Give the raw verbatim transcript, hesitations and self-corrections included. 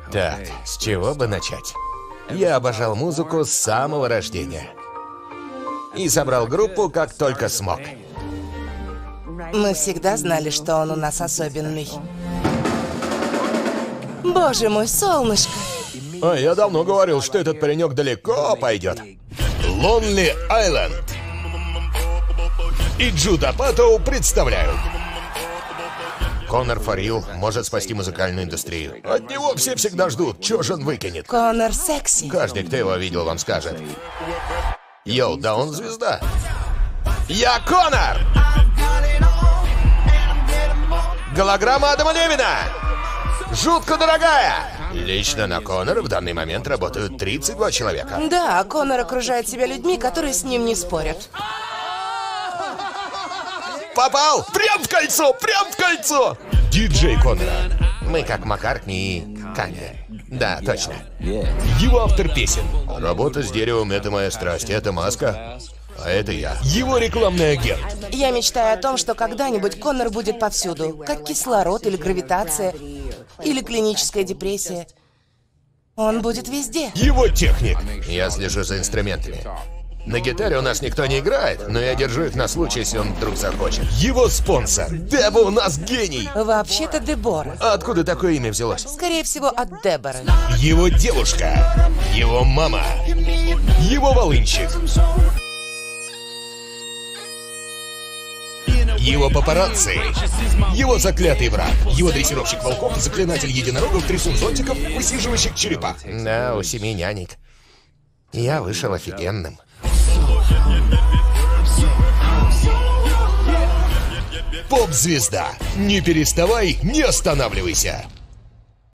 Так, с чего бы начать? Я обожал музыку с самого рождения. И собрал группу, как только смог. Мы всегда знали, что он у нас особенный. Боже мой, солнышко! А я давно говорил, что этот паренек далеко пойдет. Lonely Island и Джуда Паттоу представляют. Конор Фарил может спасти музыкальную индустрию. От него все всегда ждут, чё же он выкинет. Конор секси. Каждый, кто его видел, вам скажет. Йоу, да он звезда. Я Конор! Голограмма Адама Левина! Жутко дорогая! Лично на Конора в данный момент работают тридцать два человека. Да, Конор окружает себя людьми, которые с ним не спорят. Попал! Прям в кольцо! Прям в кольцо! Диджей Конора. Мы как Маккартни и Канье. Да, точно. Его автор песен. Работа с деревом — это моя страсть. Это Маска, а это я. Его рекламный агент. Я мечтаю о том, что когда-нибудь Конор будет повсюду. Как кислород или гравитация, или клиническая депрессия. Он будет везде. Его техник. Я слежу за инструментами. На гитаре у нас никто не играет, но я держу их на случай, если он вдруг захочет. Его спонсор. Деба у нас гений. Вообще-то Дебора. А откуда такое имя взялось? Скорее всего, от Деборы. Его девушка. Его мама. Его волынщик. Его папарацци. Его заклятый враг. Его дрессировщик волков, заклинатель единорогов, трясун зонтиков, высиживающих черепах. Да, у семи нянек. Я вышел офигенным. Поп-звезда. Не переставай, не останавливайся.